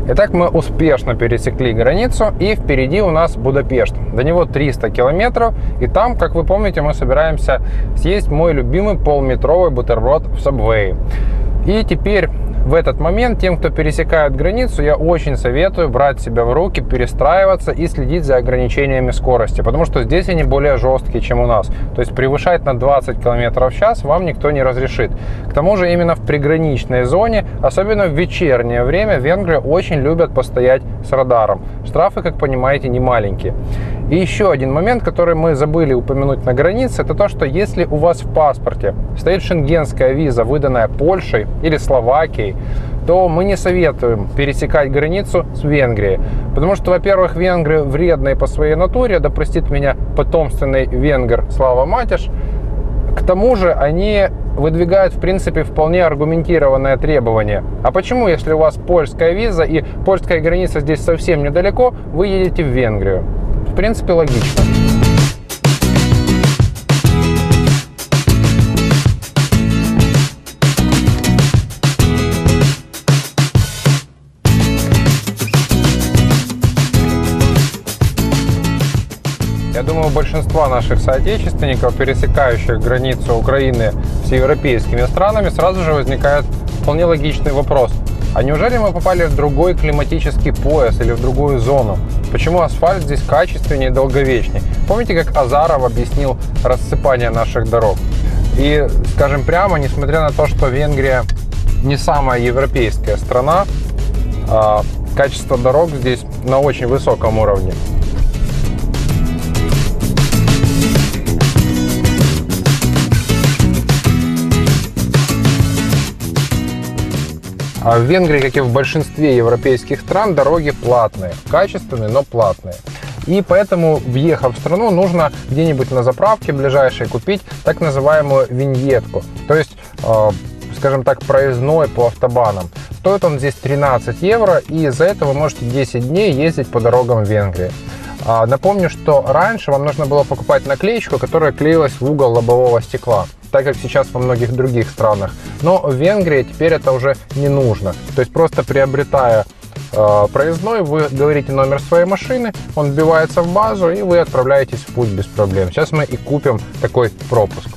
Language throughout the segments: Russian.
Итак, мы успешно пересекли границу, и впереди у нас Будапешт. До него 300 километров, и там, как вы помните, мы собираемся съесть мой любимый полметровый бутерброд в Subway. И теперь в этот момент тем, кто пересекает границу, я очень советую брать себя в руки, перестраиваться и следить за ограничениями скорости, потому что здесь они более жесткие, чем у нас. То есть превышать на 20 км в час вам никто не разрешит. К тому же именно в приграничной зоне, особенно в вечернее время, венгры очень любят постоять с радаром. Штрафы, как понимаете, не маленькие. И еще один момент, который мы забыли упомянуть на границе, это то, что если у вас в паспорте стоит шенгенская виза, выданная Польшей или Словакией, то мы не советуем пересекать границу с Венгрией. Потому что, во-первых, венгры вредные по своей натуре, да простит меня потомственный венгр Слава Матиш. К тому же они выдвигают, в принципе, вполне аргументированное требование. А почему, если у вас польская виза и польская граница здесь совсем недалеко, вы едете в Венгрию? В принципе, логично. Я думаю, у большинства наших соотечественников, пересекающих границу Украины с европейскими странами, сразу же возникает вполне логичный вопрос. А неужели мы попали в другой климатический пояс или в другую зону? Почему асфальт здесь качественнее и долговечнее? Помните, как Азаров объяснил рассыпание наших дорог? И, скажем прямо, несмотря на то, что Венгрия не самая европейская страна, качество дорог здесь на очень высоком уровне. А в Венгрии, как и в большинстве европейских стран, дороги платные, качественные, но платные. И поэтому, въехав в страну, нужно где-нибудь на заправке ближайшей купить так называемую виньетку. То есть, скажем так, проездной по автобанам. Стоит он здесь 13 евро, и за это вы можете 10 дней ездить по дорогам Венгрии. Напомню, что раньше вам нужно было покупать наклеечку, которая клеилась в угол лобового стекла, так как сейчас во многих других странах. Но в Венгрии теперь это уже не нужно. То есть просто приобретая проездной, вы говорите номер своей машины, он вбивается в базу, и вы отправляетесь в путь без проблем. Сейчас мы и купим такой пропуск.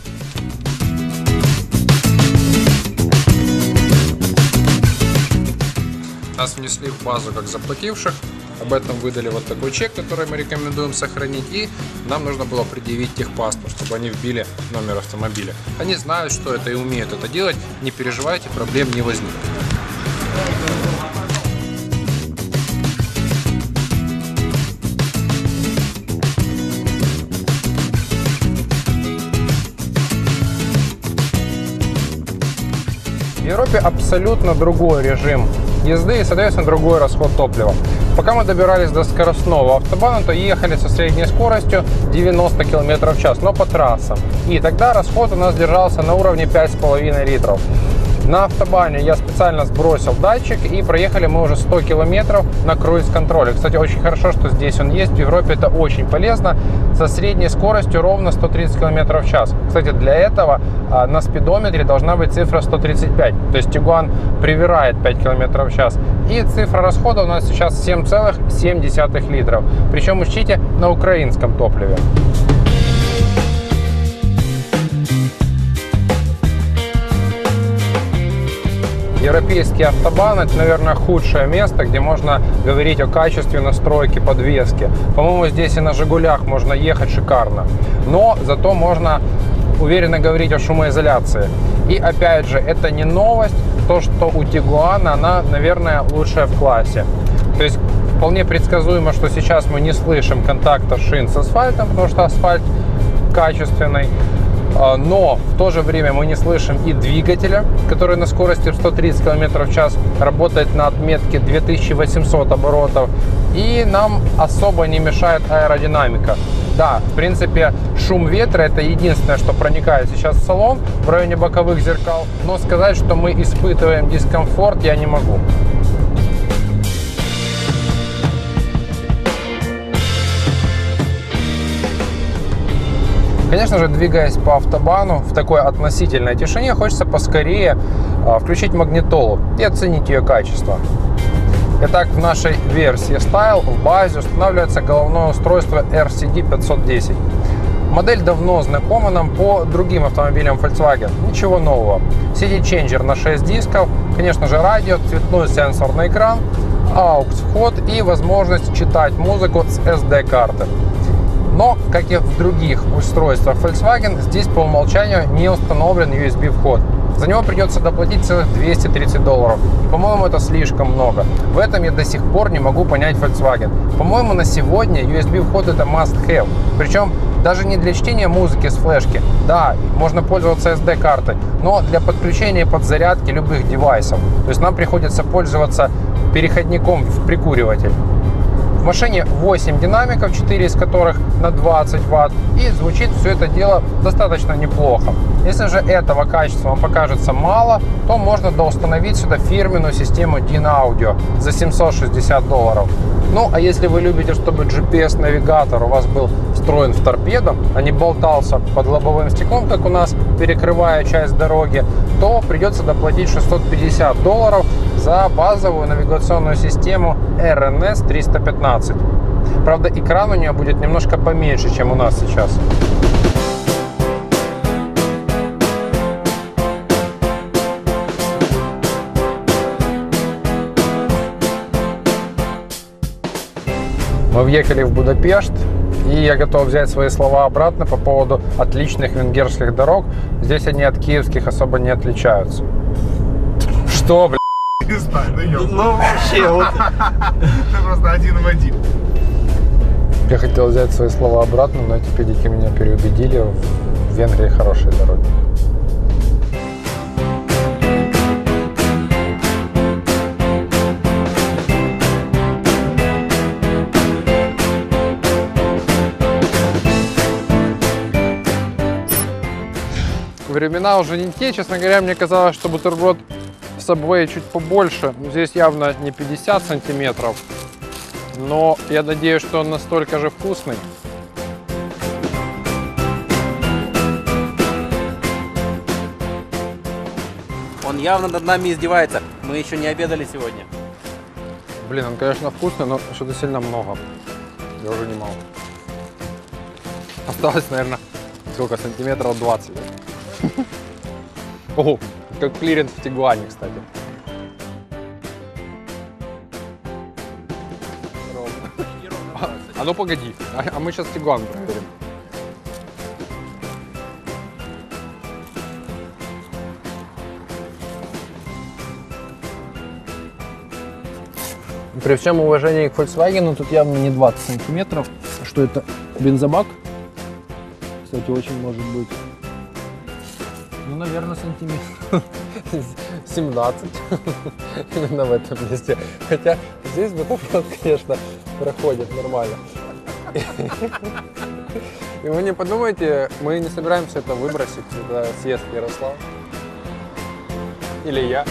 Нас внесли в базу как заплативших. Об этом выдали вот такой чек, который мы рекомендуем сохранить. И нам нужно было предъявить техпаспорт, чтобы они вбили номер автомобиля. Они знают, что это и умеют это делать. Не переживайте, проблем не возникнет. В Европе абсолютно другой режим езды и, соответственно, другой расход топлива. Пока мы добирались до скоростного автобана, то ехали со средней скоростью 90 км в час, но по трассам. И тогда расход у нас держался на уровне 5,5 литров. На автобане я специально сбросил датчик, и проехали мы уже 100 километров на круиз-контроле. Кстати, очень хорошо, что здесь он есть. В Европе это очень полезно. Со средней скоростью ровно 130 км в час. Кстати, для этого на спидометре должна быть цифра 135. То есть Tiguan привирает 5 км в час. И цифра расхода у нас сейчас 7,7 литров. Причем учтите, на украинском топливе. Европейский автобан — это, наверное, худшее место, где можно говорить о качестве настройки подвески. По-моему, здесь и на «Жигулях» можно ехать шикарно. Но зато можно уверенно говорить о шумоизоляции. И опять же, это не новость, то, что у Tiguan она, наверное, лучшая в классе. То есть вполне предсказуемо, что сейчас мы не слышим контакта шин с асфальтом, потому что асфальт качественный. Но в то же время мы не слышим и двигателя, который на скорости в 130 км в час работает на отметке 2800 оборотов. И нам особо не мешает аэродинамика. Да, в принципе, шум ветра — это единственное, что проникает сейчас в салон в районе боковых зеркал. Но сказать, что мы испытываем дискомфорт, я не могу. Конечно же, двигаясь по автобану в такой относительной тишине, хочется поскорее включить магнитолу и оценить ее качество. Итак, в нашей версии Style в базе устанавливается головное устройство RCD 510. Модель давно знакома нам по другим автомобилям Volkswagen. Ничего нового. CD-ченджер на 6 дисков, конечно же радио, цветной сенсорный экран, AUX-вход и возможность читать музыку с SD-карты. Но, как и в других устройствах Volkswagen, здесь по умолчанию не установлен USB-вход. За него придется доплатить целых $230. По-моему, это слишком много. В этом я до сих пор не могу понять Volkswagen. По-моему, на сегодня USB-вход это must-have. Причем даже не для чтения музыки с флешки. Да, можно пользоваться SD-картой, но для подключения и подзарядки любых девайсов. То есть нам приходится пользоваться переходником в прикуриватель. В машине 8 динамиков, 4 из которых на 20 Вт, и звучит все это дело достаточно неплохо. Если же этого качества вам покажется мало, то можно доустановить сюда фирменную систему DIN Audio за $760. Ну, а если вы любите, чтобы GPS-навигатор у вас был встроен в торпеду, а не болтался под лобовым стеклом, как у нас, перекрывая часть дороги, то придется доплатить $650 за базовую навигационную систему RNS 315. Правда, экран у нее будет немножко поменьше, чем у нас сейчас. Мы въехали в Будапешт, и я готов взять свои слова обратно по поводу отличных венгерских дорог. Здесь они от киевских особо не отличаются. Что, блядь? Не знаю, ну вообще вот. Ты просто один в один. Я хотел взять свои слова обратно, но эти педики меня переубедили. В Венгрии хорошие дороги. Времена уже не те, честно говоря, мне казалось, что бутерброд в Subway чуть побольше. Здесь явно не 50 сантиметров, но я надеюсь, что он настолько же вкусный. Он явно над нами издевается. Мы еще не обедали сегодня. Блин, он, конечно, вкусный, но что-то сильно много. Я уже не могу. Осталось, наверное, сколько, сантиметров 20. Ого, как клиренс в Тигуане, кстати. А ну погоди, а мы сейчас Тигуан проверим. При всем уважении к Volkswagen, тут явно не 20 сантиметров. Что это? Бензобак? Кстати, очень может быть. Ну, наверное, сантиметров 17. Именно в этом месте. Хотя здесь бутерброд, конечно, проходит нормально. И вы не подумайте, мы не собираемся это выбросить. Это съест Ярослав. Или я.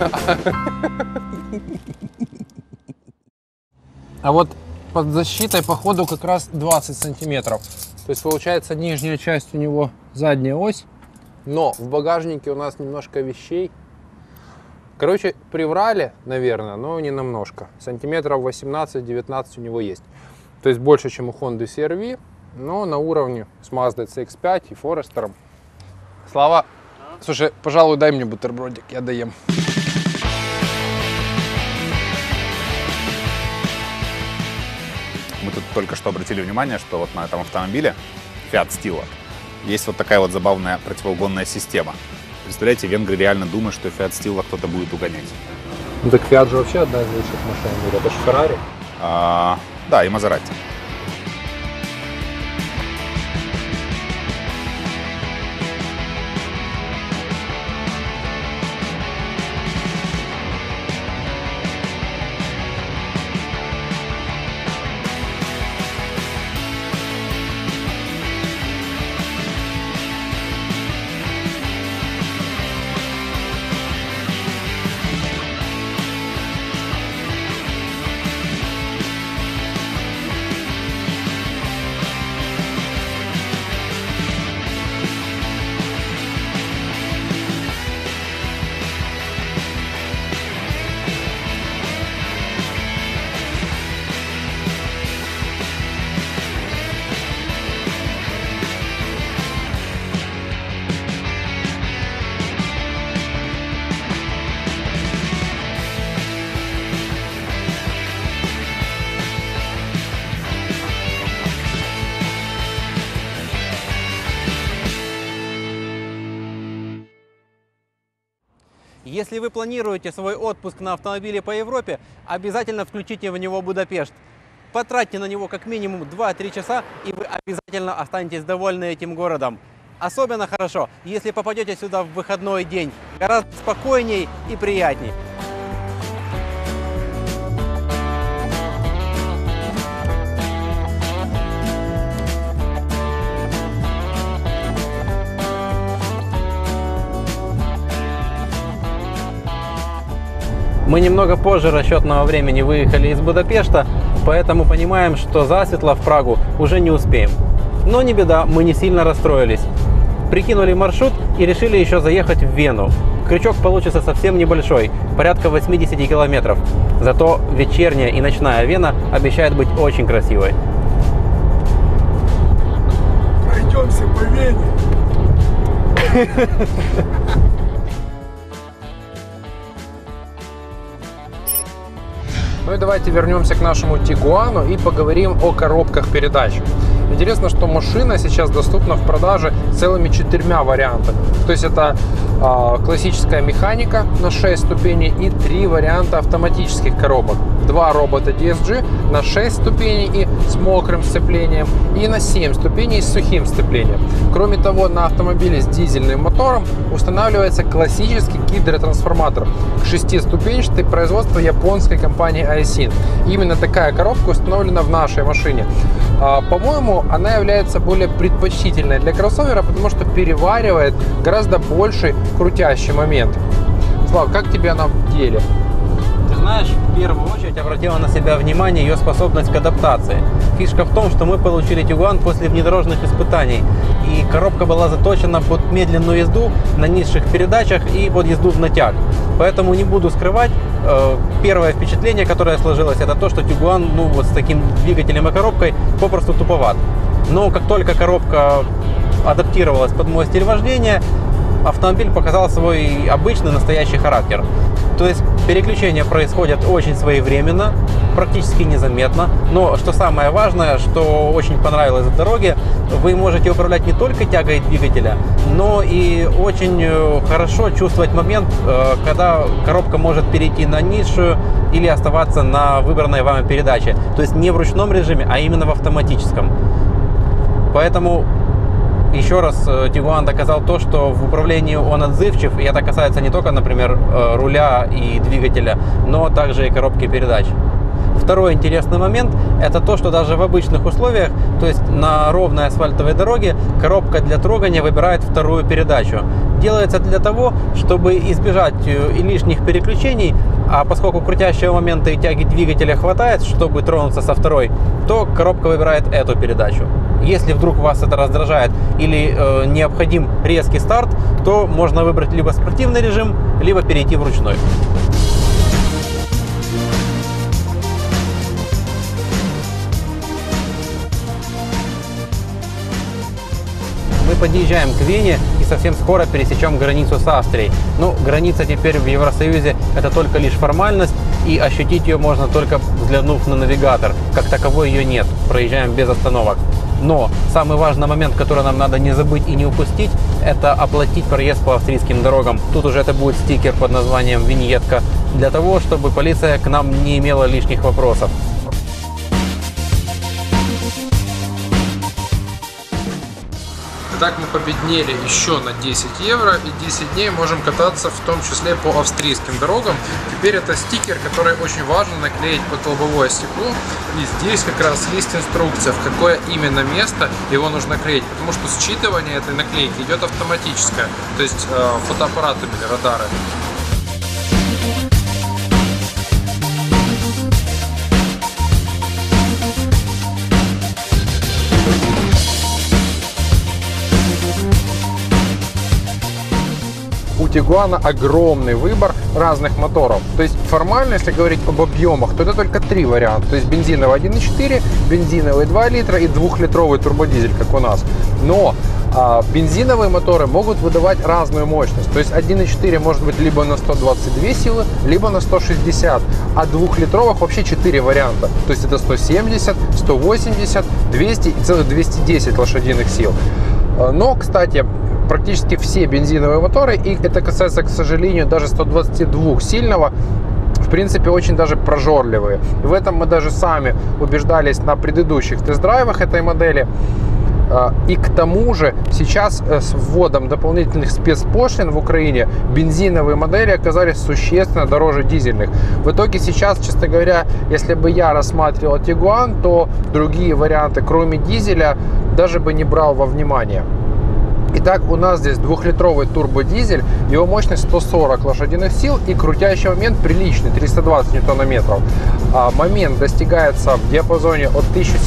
А вот под защитой, походу, как раз 20 сантиметров. То есть, получается, нижняя часть у него задняя ось. Но в багажнике у нас немножко вещей. Короче, приврали, наверное, но не намножко. Сантиметров 18-19 у него есть. То есть больше, чем у Honda CR-V, но на уровне с Mazda CX-5 и Forester. Слава, слушай, пожалуй, дай мне бутербродик, я доем. Мы тут только что обратили внимание, что вот на этом автомобиле Fiat Stilo есть вот такая вот забавная противоугонная система. Представляете, венгры реально думают, что Fiat Stilo кто-то будет угонять. Ну так Fiat же вообще одна из лучших машин в мире, это же Ferrari. Да, и Maserati. Если вы планируете свой отпуск на автомобиле по Европе, обязательно включите в него Будапешт. Потратьте на него как минимум 2-3 часа, и вы обязательно останетесь довольны этим городом. Особенно хорошо, если попадете сюда в выходной день. Гораздо спокойней и приятней. Мы немного позже расчетного времени выехали из Будапешта, поэтому понимаем, что засветло в Прагу уже не успеем. Но не беда, мы не сильно расстроились. Прикинули маршрут и решили еще заехать в Вену. Крючок получится совсем небольшой, порядка 80 километров. Зато вечерняя и ночная Вена обещает быть очень красивой. Пройдемся по Вене. Ну и давайте вернемся к нашему Тигуану и поговорим о коробках передач. Интересно, что машина сейчас доступна в продаже целыми 4 вариантами. То есть это классическая механика на 6 ступеней и 3 варианта автоматических коробок. 2 робота DSG на 6 ступеней и с мокрым сцеплением, и на 7 ступеней с сухим сцеплением. Кроме того, на автомобиле с дизельным мотором устанавливается классический гидротрансформатор 6-ступенчатый производства японской компании Aisin. Именно такая коробка установлена в нашей машине. По-моему, она является более предпочтительной для кроссовера, потому что переваривает гораздо больший крутящий момент. Слав, как тебе она в деле? Ты знаешь, в первую очередь обратила на себя внимание ее способность к адаптации. Фишка в том, что мы получили Тигуан после внедорожных испытаний, и коробка была заточена под медленную езду на низших передачах и под езду в натяг. Поэтому не буду скрывать, первое впечатление, которое сложилось, это то, что Тигуан, вот с таким двигателем и коробкой попросту туповат. Но как только коробка адаптировалась под мой стиль вождения, автомобиль показал свой обычный настоящий характер. То есть переключения происходят очень своевременно, практически незаметно. Но что самое важное, что очень понравилось в дороге, вы можете управлять не только тягой двигателя, но и очень хорошо чувствовать момент, когда коробка может перейти на низшую или оставаться на выбранной вами передаче. То есть не в ручном режиме, а именно в автоматическом. Поэтому еще раз Тигуан доказал то, что в управлении он отзывчив, и это касается не только, например, руля и двигателя, но также и коробки передач. Второй интересный момент – это то, что даже в обычных условиях, то есть на ровной асфальтовой дороге, коробка для трогания выбирает вторую передачу. Делается для того, чтобы избежать и лишних переключений, а поскольку крутящего момента и тяги двигателя хватает, чтобы тронуться со второй, то коробка выбирает эту передачу. Если вдруг вас это раздражает или необходим резкий старт, то можно выбрать либо спортивный режим, либо перейти в ручной. Мы подъезжаем к Вене и совсем скоро пересечем границу с Австрией. Но граница теперь в Евросоюзе – это только лишь формальность, и ощутить ее можно только взглянув на навигатор. Как таковой ее нет, проезжаем без остановок. Но самый важный момент, который нам надо не забыть и не упустить, это оплатить проезд по австрийским дорогам. Тут уже это будет стикер под названием «Виньетка», для того, чтобы полиция к нам не имела лишних вопросов. Так мы победнели еще на 10 евро и 10 дней можем кататься в том числе по австрийским дорогам. Теперь это стикер, который очень важно наклеить под лобовое стекло. И здесь как раз есть инструкция, в какое именно место его нужно клеить. Потому что считывание этой наклейки идет автоматическое, то есть фотоаппаратами или радары. У Тигуана огромный выбор разных моторов. То есть формально, если говорить об объемах, то это только 3 варианта. То есть бензиновый 1.4, бензиновый 2 литра и 2-литровый турбодизель, как у нас. Но бензиновые моторы могут выдавать разную мощность. То есть 1.4 может быть либо на 122 силы, либо на 160. А 2-литровых вообще 4 варианта. То есть это 170, 180, 200 и целых 210 лошадиных сил. Но, кстати, практически все бензиновые моторы, и это касается, к сожалению, даже 122 сильного, в принципе, очень даже прожорливые. И в этом мы даже сами убеждались на предыдущих тест-драйвах этой модели. И к тому же сейчас с вводом дополнительных спецпошлин в Украине бензиновые модели оказались существенно дороже дизельных. В итоге сейчас, честно говоря, если бы я рассматривал Tiguan, то другие варианты, кроме дизеля, даже бы не брал во внимание. Итак, у нас здесь 2-литровый турбодизель, его мощность 140 лошадиных сил и крутящий момент приличный, 320 ньютонометров. Момент достигается в диапазоне от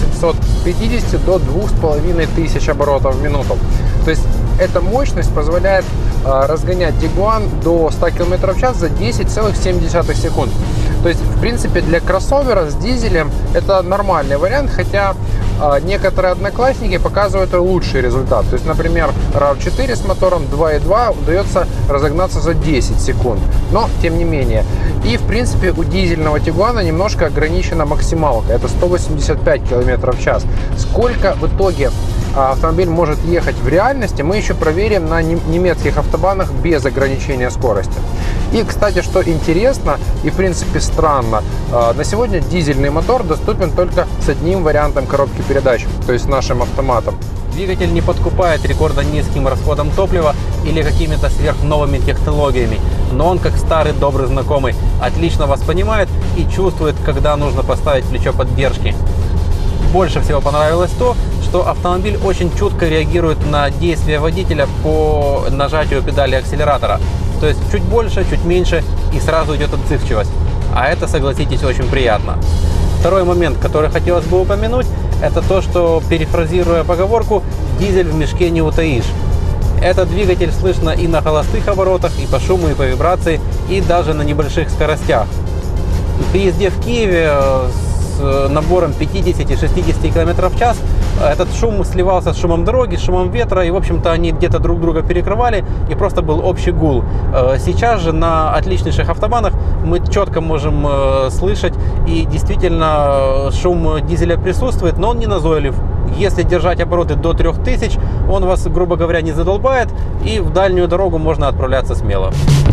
1750 до 2500 оборотов в минуту. То есть эта мощность позволяет разгонять Tiguan до 100 км в час за 10,7 секунд. То есть, в принципе, для кроссовера с дизелем это нормальный вариант, хотя некоторые одноклассники показывают лучший результат. То есть, например, RAV4 с мотором 2.2 удается разогнаться за 10 секунд. Но, тем не менее. И, в принципе, у дизельного Tiguan немножко ограничена максималка. Это 185 км в час. Сколько в итоге автомобиль может ехать в реальности, мы еще проверим на немецких автобанах без ограничения скорости. И, кстати, что интересно и, в принципе, странно, на сегодня дизельный мотор доступен только с одним вариантом коробки передач, то есть нашим автоматом. Двигатель не подкупает рекордно низким расходом топлива или какими-то сверхновыми технологиями, но он, как старый добрый знакомый, отлично вас понимает и чувствует, когда нужно поставить плечо поддержки. Больше всего понравилось то, что автомобиль очень чутко реагирует на действия водителя по нажатию педали акселератора. То есть чуть больше, чуть меньше и сразу идет отзывчивость. А это, согласитесь, очень приятно. Второй момент, который хотелось бы упомянуть, это то, что, перефразируя поговорку, дизель в мешке не утаишь. Этот двигатель слышно и на холостых оборотах, и по шуму, и по вибрации, и даже на небольших скоростях. При езде в Киеве с набором 50-60 км в час этот шум сливался с шумом дороги, с шумом ветра, и, в общем-то, они где-то друг друга перекрывали, и просто был общий гул. Сейчас же на отличнейших автобанах мы четко можем слышать, и действительно шум дизеля присутствует, но он не назойлив. Если держать обороты до 3000, он вас, грубо говоря, не задолбает, и в дальнюю дорогу можно отправляться смело.